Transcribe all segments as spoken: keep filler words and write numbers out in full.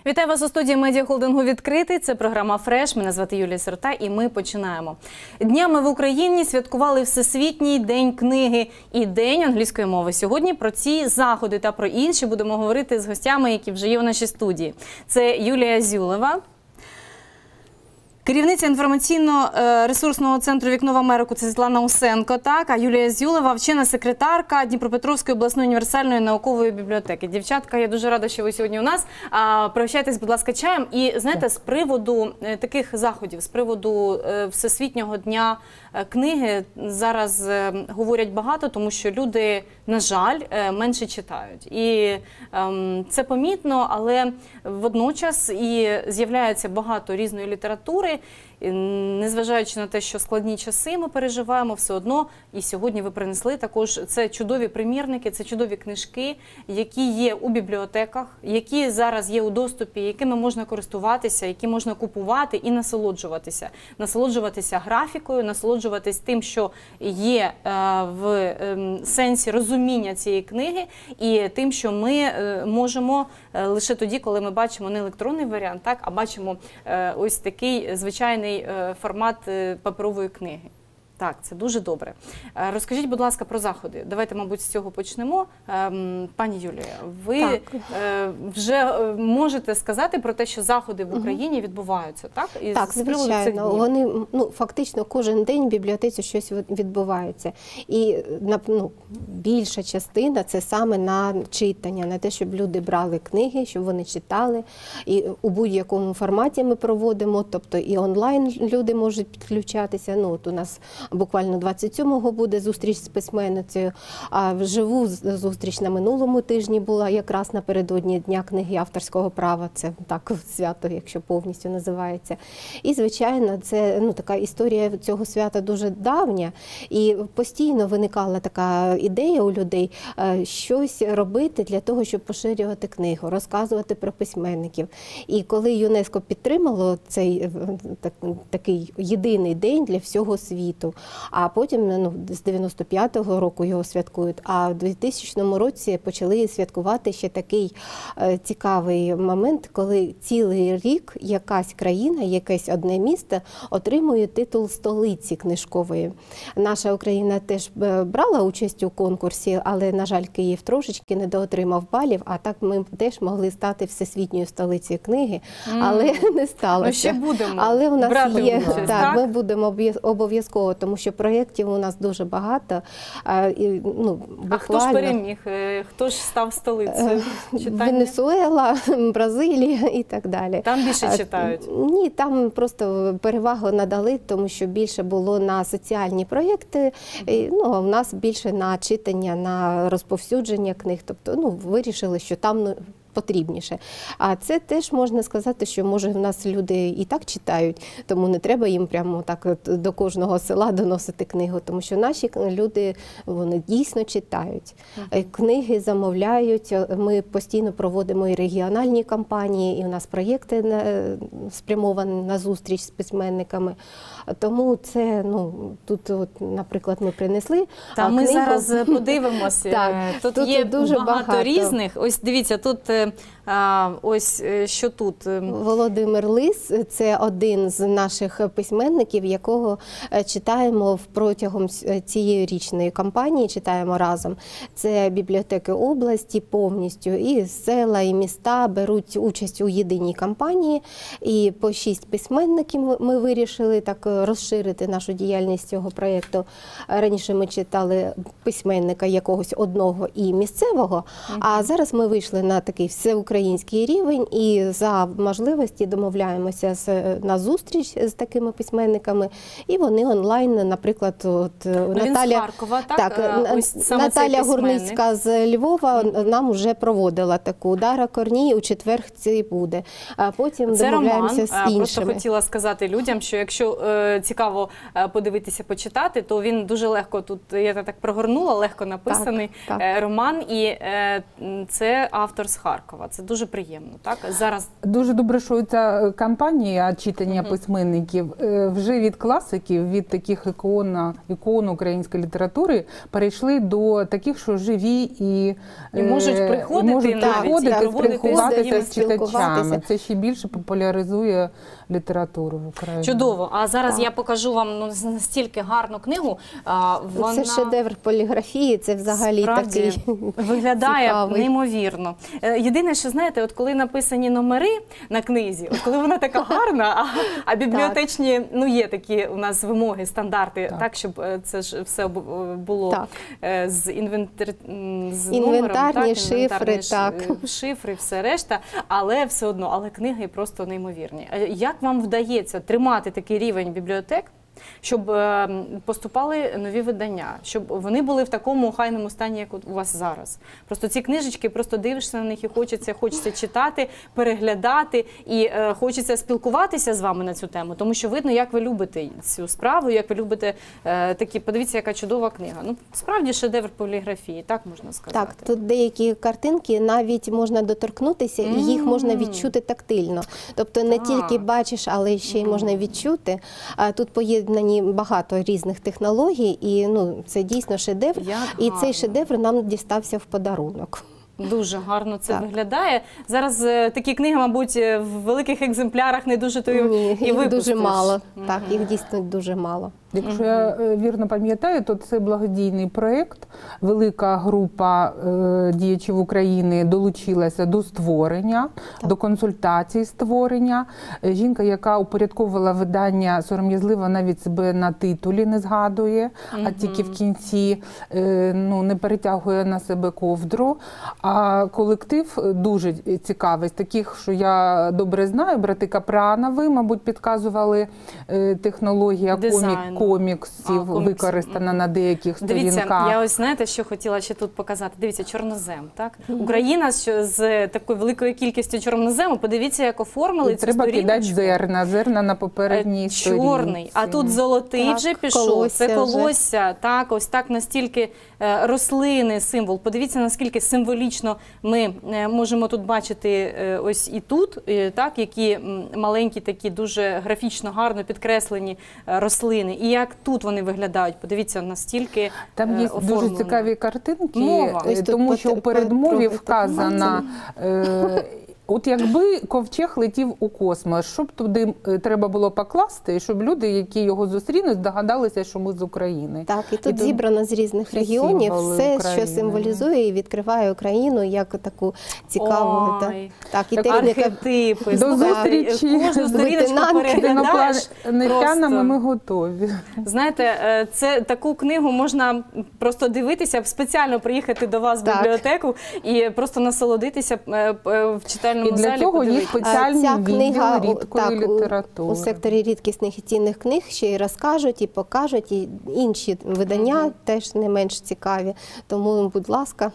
Вітаю вас у студії медіахолдингу «Відкритий». Це програма «Фреш». Мене звати Юлія Сирота і ми починаємо. Днями в Україні святкували Всесвітній день книги і День англійської мови. Сьогодні про ці заходи та про інші будемо говорити з гостями, які вже є в нашій студії. Це Юлія Зюлева, керівниця інформаційно-ресурсного центру «Вікно в Америку» – це Світлана Усенко, так, а Юлія Зюлева – вчена секретарка Дніпропетровської обласної універсальної наукової бібліотеки. Дівчатка, я дуже рада, що ви сьогодні у нас. Пригощайтесь, будь ласка, чаєм. І, знаєте, з приводу таких заходів, з приводу Всесвітнього дня книги зараз говорять багато, тому що люди, на жаль, менше читають. І це помітно, але водночас і з'являється багато різної літератури. Незважаючи на те, що складні часи ми переживаємо, все одно і сьогодні ви принесли також, це чудові примірники, це чудові книжки, які є у бібліотеках, які зараз є у доступі, якими можна користуватися, які можна купувати і насолоджуватися. Насолоджуватися графікою, насолоджуватись тим, що є в сенсі розуміння цієї книги, і тим, що ми можемо лише тоді, коли ми бачимо не електронний варіант, так, а бачимо ось такий звичайний формат паперової книги. Так, це дуже добре. Розкажіть, будь ласка, про заходи. Давайте, мабуть, з цього почнемо. Пані Юлія, ви так. вже можете сказати про те, що заходи в Україні відбуваються, так? І так, звичайно. Вони, ну, фактично, кожен день в бібліотеці щось відбувається. І ну, більша частина – це саме на читання, на те, щоб люди брали книги, щоб вони читали. І у будь-якому форматі ми проводимо, тобто і онлайн люди можуть підключатися. Ну, от у нас буквально двадцять сьомого буде зустріч з письменницею, а вживу зустріч на минулому тижні була якраз напередодні Дня книги авторського права, це так свято, якщо повністю називається. І, звичайно, це ну, така історія цього свята дуже давня, і постійно виникала така ідея у людей щось робити для того, щоб поширювати книгу, розказувати про письменників. І коли ЮНЕСКО підтримало цей так, такий єдиний день для всього світу, а потім ну, з дев'яносто п'ятого року його святкують, а в двохтисячному році почали святкувати ще такий е, цікавий момент, коли цілий рік якась країна, якесь одне місто отримує титул столиці книжкової. Наша Україна теж брала участь у конкурсі, але, на жаль, Київ трошечки недоотримав балів, а так ми теж могли стати всесвітньою столицею книги, але mm. не сталося. Ми ще будемо але у нас брати є, участь, так, так? Ми будемо обов'язково, тому що проєктів у нас дуже багато. І, ну, буквально... А хто ж переміг? Хто ж став столицею читання? Венесуела, Бразилія і так далі. Там більше читають? Ні, там просто перевагу надали, тому що більше було на соціальні проєкти, і, ну, а в нас більше на читання, на розповсюдження книг. Тобто, ну, вирішили, що там ну, потрібніше. А це теж можна сказати, що, може, в нас люди і так читають, тому не треба їм прямо так до кожного села доносити книгу, тому що наші люди, вони дійсно читають. Uh-huh. Книги замовляють, ми постійно проводимо і регіональні кампанії, і у нас проєкти спрямовані на зустріч з письменниками. Тому це, ну, тут, от, наприклад, ми принесли. Та ми книгу... зараз подивимося. Так, тут, тут є дуже багато, багато різних. Ось дивіться, тут а, ось що тут. Володимир Лис – це один з наших письменників, якого читаємо протягом цієї річної кампанії, читаємо разом. Це бібліотеки області повністю, і села, і міста беруть участь у єдиній кампанії. І по шість письменників ми вирішили так розширити нашу діяльність цього проєкту. Раніше ми читали письменника якогось одного і місцевого, uh-huh. а зараз ми вийшли на такий всеукраїнський рівень і за можливості домовляємося з, на зустріч з такими письменниками, і вони онлайн, наприклад, от ну, Наталя, Харкова, так? Так, ось Наталя Гурницька з Львова mm. нам вже проводила таку. Дара Корній у четвер це буде. А потім це домовляємося роман. з іншими. Просто хотіла сказати людям, що якщо е, цікаво подивитися, почитати, то він дуже легко тут, я так прогорнула, легко написаний так, так. роман, і е, це автор з Харкова. Харкова. Це дуже приємно. Так? Зараз... Дуже добре, що ця кампанія читання uh-huh. письменників вже від класиків, від таких ікон, ікон української літератури перейшли до таких, що живі і, і можуть приходити, і можуть навіть, приходити, і спілкуватися з читачами. Це ще більше популяризує літературу в Україні. Чудово. А зараз так. я покажу вам ну, настільки гарну книгу. Вона... Це шедевр поліграфії, це взагалі Справді, такий виглядає цікавий. Неймовірно. Єдине, що знаєте, от коли написані номери на книзі, от коли вона така гарна, а, а бібліотечні, ну є такі у нас вимоги, стандарти, так, так щоб це ж все було так. з, інвентар... з інвентарні номером, так, шифри, інвентарні так. шифри, все решта, але все одно, але книги просто неймовірні. Як вам вдається тримати такий рівень бібліотек, щоб поступали нові видання, щоб вони були в такому охайному стані, як у вас зараз? Просто ці книжечки, просто дивишся на них і хочеться, хочеться читати, переглядати, і е, хочеться спілкуватися з вами на цю тему, тому що видно, як ви любите цю справу, як ви любите е, такі, подивіться, яка чудова книга. Ну, справді шедевр поліграфії, так можна сказати. Так, тут деякі картинки навіть можна доторкнутися, mm-hmm. і їх можна відчути тактильно. Тобто не так. тільки бачиш, але ще й mm-hmm. можна відчути. А тут поєднані багато різних технологій, і ну, це дійсно шедевр. Як і гарно. Цей шедевр нам дістався в подарунок. Дуже гарно це так. виглядає. Зараз е, такі книги, мабуть, в великих екземплярах не дуже то і, Ні, і їх випустиш. дуже мало. Mm-hmm. Так, їх дійсно дуже мало. Якщо mm-hmm. я вірно пам'ятаю, то це благодійний проєкт. Велика група е, діячів України долучилася до створення, так. до консультацій створення. Жінка, яка упорядковувала видання, сором'язливо навіть себе на титулі не згадує, mm-hmm. а тільки в кінці е, ну, не перетягує на себе ковдру. А колектив дуже цікавий, з таких, що я добре знаю. Брати Капранови, мабуть, підказували е, технологія комік, коміксів, а, використана на деяких сторінках. Дивіться, я ось, знаєте, що хотіла ще тут показати. Дивіться, чорнозем, так? Mm-hmm. Україна що з такою великою кількістю чорнозему, подивіться, як оформили і цю треба сторіночку. Треба кидати зерна, зерна на попередній сторінці. Чорний, а тут золотий так, вже пішов, колосся це колосся, вже. Так, ось так настільки е, рослини, символ. Подивіться, наскільки символічно ми можемо тут бачити ось і тут, так, які маленькі такі дуже графічно гарно підкреслені рослини. І як тут вони виглядають, подивіться, настільки там є оформлено. Дуже цікаві картинки, Мова. тому що у передмові вказано, е, от якби ковчег летів у космос, щоб туди треба було покласти, щоб люди, які його зустрінуть, здогадалися, що ми з України. Так, і тут і зібрано з різних регіонів все, України. Що символізує і відкриває Україну як таку цікаву. Ой, так, і так, техніка. Архетипи. До зустрічі кожну сторіночку переглядаєш. Інопланетянами ми готові. Знаєте, це таку книгу можна просто дивитися, спеціально приїхати до вас в так. бібліотеку і просто насолодитися в читальному. І для цього є спеціальні відділи рідкої літератури. У секторі рідкісних і цінних книг ще й розкажуть, і покажуть, і інші видання mm-hmm. теж не менш цікаві. Тому, будь ласка,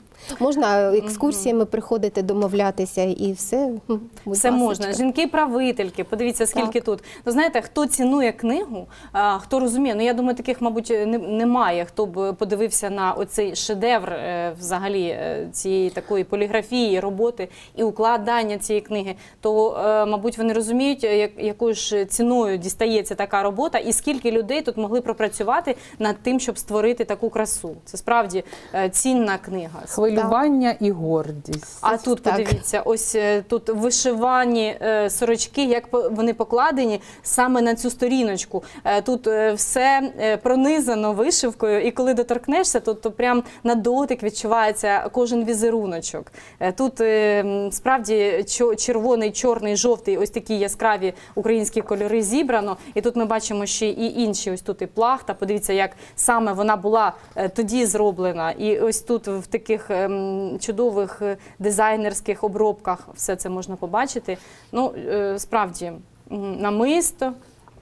можна екскурсіями приходити, домовлятися і все. Все можна. Жінки-правительки, подивіться, скільки так. тут. Ну, знаєте, хто цінує книгу, а, хто розуміє, ну я думаю, таких, мабуть, не, немає, хто б подивився на оцей шедевр е, взагалі е, цієї такої поліграфії, роботи і укладання цієї книги, то, е, мабуть, вони розуміють, як, якою ж ціною дістається така робота і скільки людей тут могли пропрацювати над тим, щоб створити таку красу. Це справді е, цінна книга. Хвилювання і гордість. А тут, так. подивіться, ось тут вишивані е, сорочки, як вони покладені саме на цю сторіночку. Е, тут е, все е, пронизано вишивкою, і коли доторкнешся, то, то прям на дотик відчувається кожен візеруночок. Е, тут е, справді червоний, чорний, жовтий, ось такі яскраві українські кольори зібрано. І тут ми бачимо ще і інші, ось тут і плахта. Подивіться, як саме вона була е, тоді зроблена. І ось тут в таких чудових дизайнерських обробках все це можна побачити. Ну, справді, намисто.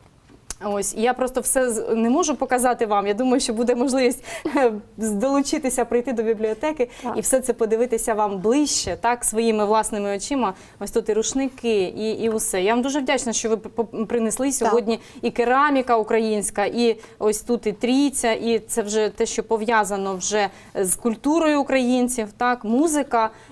Ось, я просто все не можу показати вам. Я думаю, що буде можливість долучитися, прийти до бібліотеки так. і все це подивитися вам ближче, так, своїми власними очима. Ось тут і рушники, і, і усе. Я вам дуже вдячна, що ви принесли сьогодні так. і кераміка українська, і ось тут і трійця, і це вже те, що пов'язано вже з культурою українців, так, музика,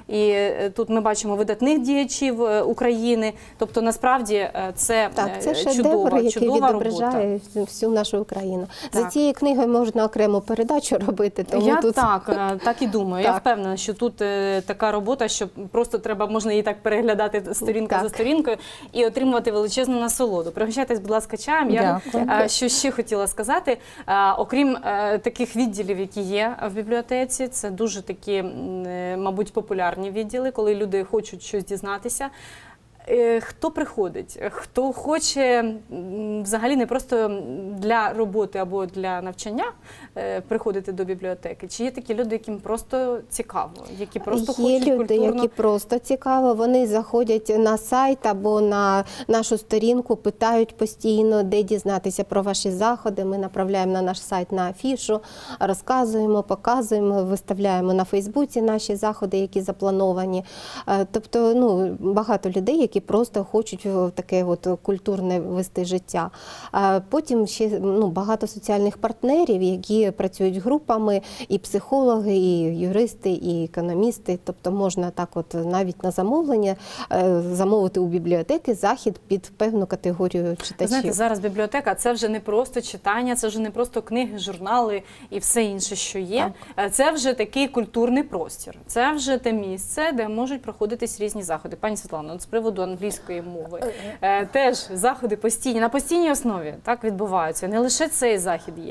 і е, тут ми бачимо видатних діячів е, України. Тобто, насправді, е, це, Так, це е, шедевр, чудова, який чудова робота. відображає всю нашу Україну. За Так. цією книгою можна окрему передачу робити, тому Я тут так, е, так і думаю. Я Так. впевнена, що тут е, така робота, що просто треба, можна її так переглядати сторінка Так. за сторінкою і отримувати величезну насолоду. Пригощайтесь, будь ласка, чаєм. Я Дякую. е, що ще хотіла сказати, е, окрім е, таких відділів, які є в бібліотеці, це дуже такі, м, е, мабуть, популярні відділи, коли люди хочуть щось дізнатися. Е, Хто приходить, хто хоче м, взагалі не просто для роботи або для навчання е, приходити до бібліотеки, чи є такі люди, яким просто цікаво, які просто є хочуть люди, культурно... які просто цікаво, вони заходять на сайт або на нашу сторінку, питають постійно, де дізнатися про ваші заходи. Ми направляємо на наш сайт на афішу, розказуємо, показуємо, виставляємо на Фейсбуці наші заходи, які заплановані. Е, Тобто, ну, багато людей, які просто хочуть в таке от культурне вести життя. А потім ще ну, багато соціальних партнерів, які працюють групами, і психологи, і юристи, і економісти. Тобто можна так от навіть на замовлення е, замовити у бібліотеки захід під певну категорію читачів. Знаєте, зараз бібліотека – це вже не просто читання, це вже не просто книги, журнали і все інше, що є. Так. Це вже такий культурний простір. Це вже те місце, де можуть проходитись різні заходи. Пані Світлано, от з приводу англійської мови. Е, теж заходи постійні, на постійній основі так відбуваються. Не лише цей захід є.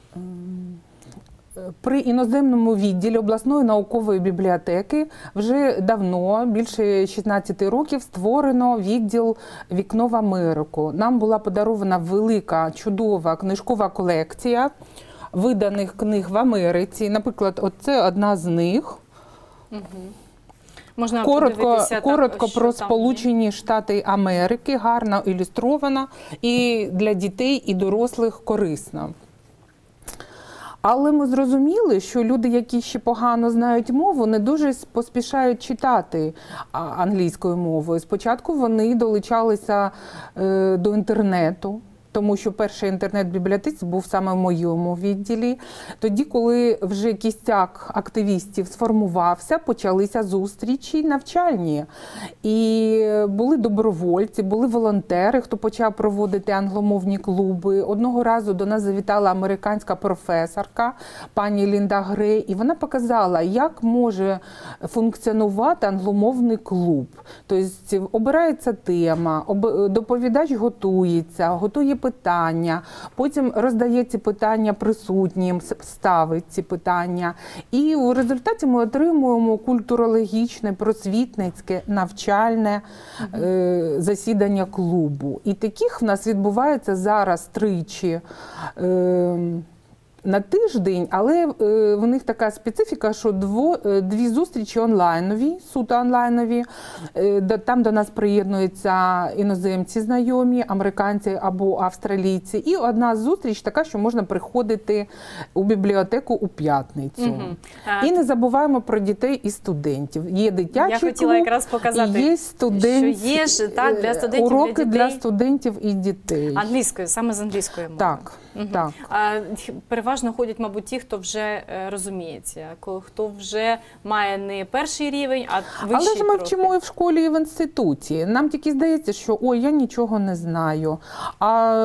При іноземному відділі обласної наукової бібліотеки вже давно, більше шістнадцяти років, створено відділ «Вікно в Америку». Нам була подарована велика, чудова книжкова колекція виданих книг в Америці. Наприклад, оце одна з них. Угу. Можна коротко, так, коротко що про там Сполучені Штати Америки, гарно ілюстрована і для дітей і дорослих корисна. Але ми зрозуміли, що люди, які ще погано знають мову, не дуже поспішають читати англійською мовою. Спочатку вони долучалися е, до інтернету, тому що перший інтернет-бібліотець був саме в моєму відділі. Тоді, коли вже кістяк активістів сформувався, почалися зустрічі навчальні. І були добровольці, були волонтери, хто почав проводити англомовні клуби. Одного разу до нас завітала американська професорка, пані Лінда Грей, і вона показала, як може функціонувати англомовний клуб. Тобто обирається тема, доповідач готується, готує питання, потім роздає ці питання присутнім, ставить ці питання. І у результаті ми отримуємо культурологічне, просвітницьке, навчальне е, засідання клубу. І таких в нас відбувається зараз тричі е, на тиждень, але е, в них така специфіка, що дво, е, дві зустрічі онлайнові, суто онлайнові. Е, до, там до нас приєднуються іноземці знайомі, американці або австралійці. І одна зустріч така, що можна приходити у бібліотеку у п'ятницю. Угу. І не забуваємо про дітей і студентів. Є дитячий Я клуб, хотіла якраз показати, є студент, що є ж, так, для студентів, уроки для дітей. для студентів і дітей. Англійською, саме з англійської мови. Так, угу. так. А, переважно ходять, мабуть, ті, хто вже е, розуміється, хто вже має не перший рівень, а вищий. Але ж ми трохи. вчимо і в школі, і в інституті. Нам тільки здається, що ой, я нічого не знаю. А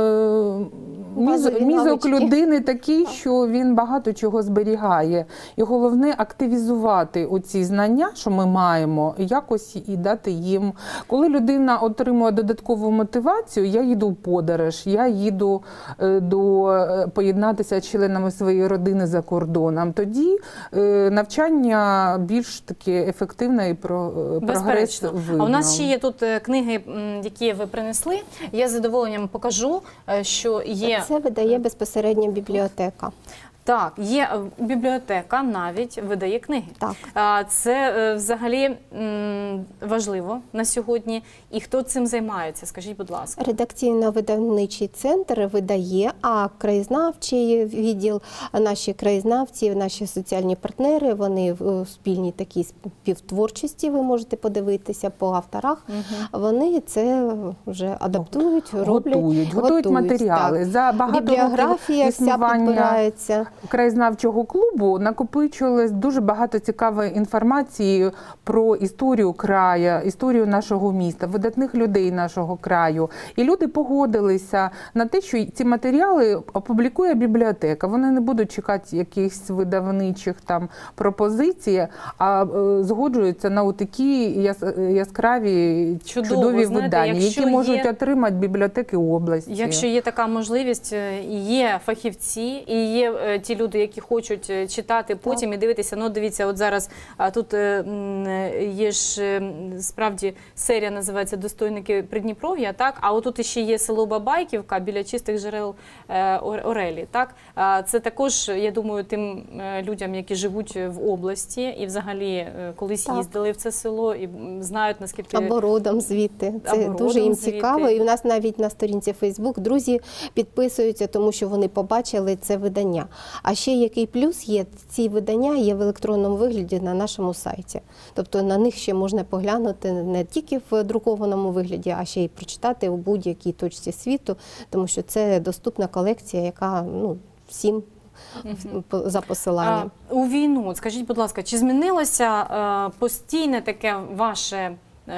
міз, мізок людини такий, що він багато чого зберігає. І головне активізувати оці знання, що ми маємо, і якось і дати їм. Коли людина отримує додаткову мотивацію, я їду в подорож, я їду до поєднатися з членами своєї родини за кордоном, тоді е, навчання більш таке ефективне і про, прогрес видно. А у нас ще є тут книги, які ви принесли. Я з задоволенням покажу, що є... Це видає безпосередньо бібліотека. Так, є бібліотека, навіть видає книги. Так. Це взагалі важливо на сьогодні. І хто цим займається? Скажіть, будь ласка. Редакційно-видавничий центр видає, а краєзнавчий відділ, наші краєзнавці, наші соціальні партнери, вони в спільній такій співтворчості, ви можете подивитися по авторах, угу. Вони це вже адаптують, роблять. Готують, готують матеріали. Так. За багато бібліографія років вся підбирається. краєзнавчого клубу накопичувалось дуже багато цікавої інформації про історію краю, історію нашого міста, видатних людей нашого краю. І люди погодилися на те, що ці матеріали опублікує бібліотека. Вони не будуть чекати якихось видавничих там пропозицій, а е, згоджуються на такі яскраві, Чудово, чудові знаєте, видання, які є... можуть отримати бібліотеки області. Якщо є така можливість, є фахівці, і є ті люди, які хочуть читати потім так. і дивитися. Ну, дивіться, от зараз тут є ж справді серія, називається «Достойники Придніпров'я», так? А отут ще є село Бабайківка біля чистих джерел Орелі, так? Це також, я думаю, тим людям, які живуть в області і взагалі колись так. їздили в це село і знають, наскільки... Або родом звідти. Це Або дуже їм звідти. цікаво. І в нас навіть на сторінці Фейсбук друзі підписуються, тому що вони побачили це видання. А ще який плюс є, ці видання є в електронному вигляді на нашому сайті. Тобто на них ще можна поглянути не тільки в друкованому вигляді, а ще й прочитати у будь-якій точці світу, тому що це доступна колекція, яка ну, всім угу. за посиланням. А, у війну, скажіть, будь ласка, чи змінилося е, постійне таке ваше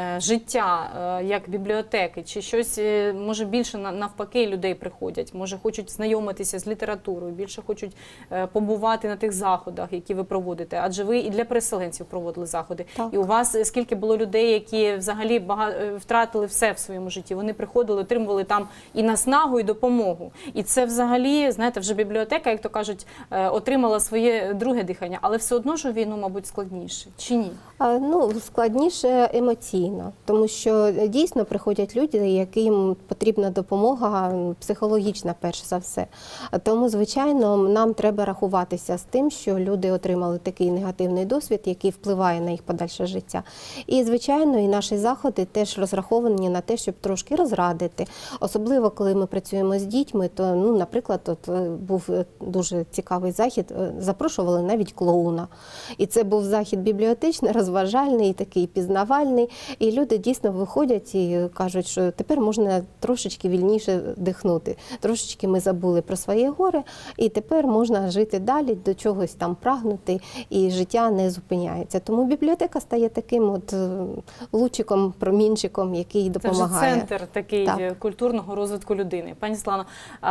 життя як бібліотеки, чи щось, може, більше навпаки людей приходять, може, хочуть знайомитися з літературою, більше хочуть побувати на тих заходах, які ви проводите, адже ви і для переселенців проводили заходи. Так. І у вас скільки було людей, які взагалі багато, втратили все в своєму житті, вони приходили, отримували там і наснагу, і допомогу. І це взагалі, знаєте, вже бібліотека, як то кажуть, отримала своє друге дихання, але все одно ж у війну, мабуть, складніше, чи ні? А, ну, складніше емоційно. Тому що дійсно приходять люди, яким потрібна допомога психологічна, перш за все. Тому, звичайно, нам треба рахуватися з тим, що люди отримали такий негативний досвід, який впливає на їх подальше життя. І, звичайно, і наші заходи теж розраховані на те, щоб трошки розрадити. Особливо, коли ми працюємо з дітьми, то, ну, наприклад, от був дуже цікавий захід, запрошували навіть клоуна. І це був захід бібліотечний, розважальний, такий пізнавальний. І люди дійсно виходять і кажуть, що тепер можна трошечки вільніше дихнути. Трошечки ми забули про своє горе, і тепер можна жити далі, до чогось там прагнути, і життя не зупиняється. Тому бібліотека стає таким от лучиком, промінчиком, який допомагає. Це вже центр такий так. культурного розвитку людини. Пані Світлано,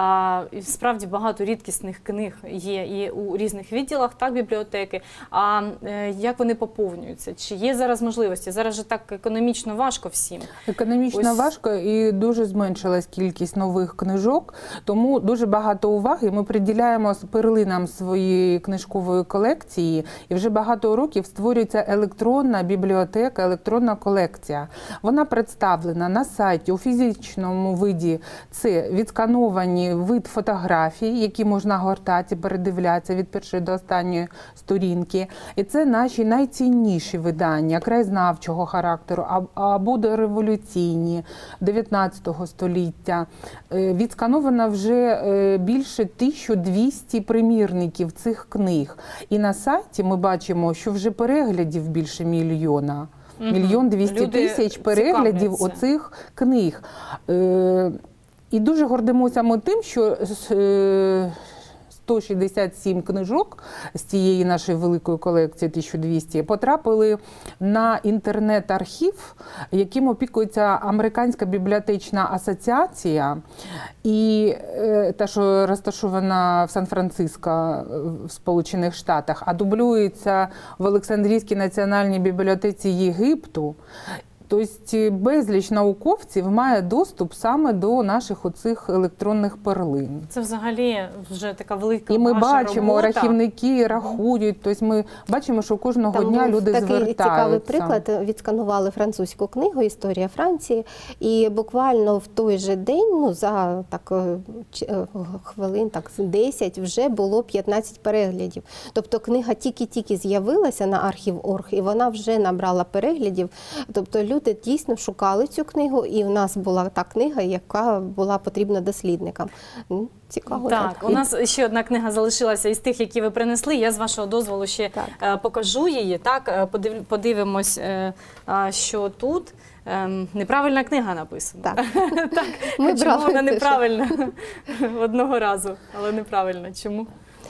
справді багато рідкісних книг є і у різних відділах, так, бібліотеки. А як вони поповнюються? Чи є зараз можливості? Зараз же так економічно важко всім. Економічно Ось... важко і дуже зменшилась кількість нових книжок, тому дуже багато уваги ми приділяємо перлинам своєї книжкової колекції, і вже багато років створюється електронна бібліотека, електронна колекція. Вона представлена на сайті у фізичному виді. Це відскановані вид фотографій, які можна гортати, передивлятися від першої до останньої сторінки. І це наші найцінніші видання краєзнавчого характеру або дореволюційні дев'ятнадцятого століття. Відскановано вже більше тисяча двісті примірників цих книг. І на сайті ми бачимо, що вже переглядів більше мільйона. Мільйон двісті тисяч переглядів оцих книг. І дуже гордимося ми тим, що сто шістдесят сім книжок з цієї нашої великої колекції тисяча двісті потрапили на інтернет-архів, яким опікується Американська бібліотечна асоціація, і та, що розташована в Сан-Франциско в Сполучених Штатах, а дублюється в Олександрійській національній бібліотеці Єгипту. Тобто безліч науковців має доступ саме до наших оцих електронних перлин. Це взагалі вже така велика І ми ваша бачимо, робота. Рахівники рахують, тобто ми бачимо, що кожного Там дня люди такий звертаються. Цікавий приклад. Відсканували французьку книгу «Історія Франції», і буквально в той же день, ну за так хвилин, так десять, вже було п'ятнадцять переглядів. Тобто книга тільки-тільки з'явилася на архів точка орг, і вона вже набрала переглядів. Тобто люди Люди дійсно шукали цю книгу, і в нас була та книга, яка була потрібна дослідникам. Цікаво. Так, так. У нас ще одна книга залишилася із тих, які ви принесли. Я з вашого дозволу ще так. покажу її. Так, подивимось, що тут. Неправильна книга написана. Так. так. Ми Чому вона неправильна? Одного разу, але неправильна. Чому?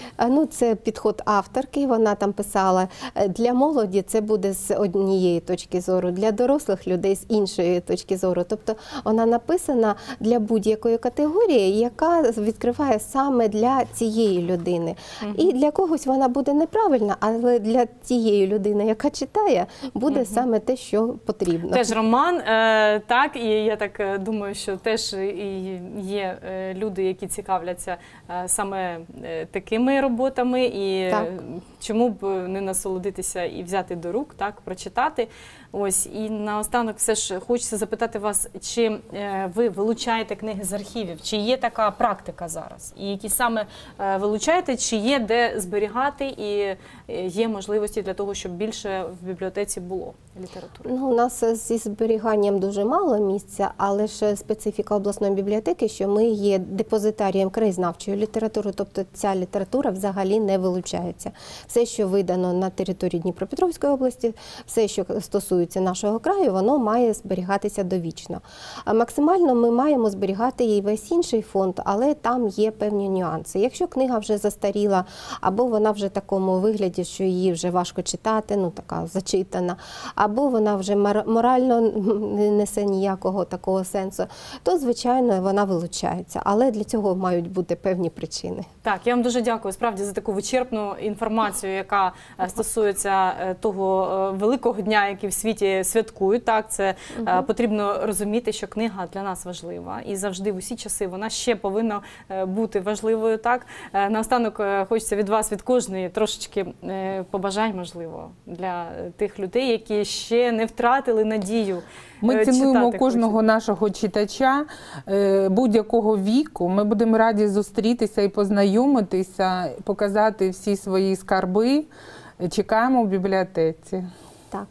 А, Ну, це підход авторки. Вона там писала, е, для молоді це буде з однієї точки зору, для дорослих людей з іншої точки зору. Тобто вона написана для будь-якої категорії, яка відкриває саме для цієї людини. Угу. І для когось вона буде неправильна, але для тієї людини, яка читає, буде угу. саме те, що потрібно. Теж роман, е, так, і я так е, думаю, що теж і є е, люди, які цікавляться е, саме е, такими роботами, і Так. чому б не насолодитися і взяти до рук, так, прочитати. Ось, і наостанок все ж хочеться запитати вас, чи е, ви вилучаєте книги з архівів, чи є така практика зараз? І які саме е, вилучаєте, чи є де зберігати, і е, є можливості для того, щоб більше в бібліотеці було літератури? Ну, у нас зі зберіганням дуже мало місця, але ж специфіка обласної бібліотеки, що ми є депозитарієм краєзнавчої літератури, тобто ця література взагалі не вилучається. Все, що видано на території Дніпропетровської області, все, що стосується нашого краю, воно має зберігатися довічно. А максимально ми маємо зберігати і весь інший фонд, але там є певні нюанси. Якщо книга вже застаріла, або вона вже в такому вигляді, що її вже важко читати, ну така зачитана, або вона вже морально не несе ніякого такого сенсу, то, звичайно, вона вилучається. Але для цього мають бути певні причини. Так, я вам дуже дякую, справді, за таку вичерпну інформацію, яка стосується того великого дня, який в світі святкують. Так, це угу. потрібно розуміти, що книга для нас важлива. І завжди в усі часи вона ще повинна бути важливою. Так, наостанок хочеться від вас, від кожної, трошечки побажань, можливо, для тих людей, які ще не втратили надію. Ми цінуємо кожного хочуть. нашого читача будь-якого віку. Ми будемо раді зустрітися і познайомитися, показати всі свої скарби. Чекаємо в бібліотеці. Так,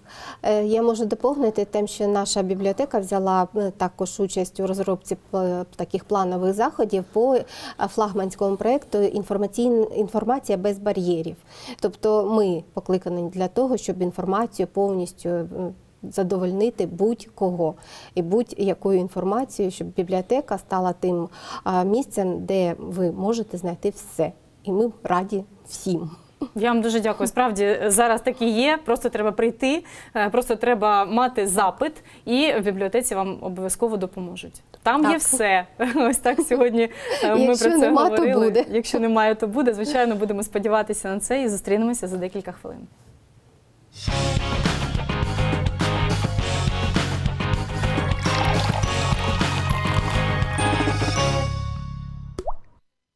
я можу доповнити тим, що наша бібліотека взяла також участь у розробці таких планових заходів по флагманському проєкту «Інформація без бар'єрів». Тобто ми покликані для того, щоб інформацію повністю задовольнити будь-кого і будь-якою інформацією, щоб бібліотека стала тим місцем, де ви можете знайти все. І ми раді всім. Я вам дуже дякую. Справді, зараз такі є, просто треба прийти, просто треба мати запит, і в бібліотеці вам обов'язково допоможуть. Там так. є все. Ось так сьогодні ми Якщо про це нема, говорили. То буде. Якщо немає, то буде. Звичайно, будемо сподіватися на це і зустрінемося за декілька хвилин.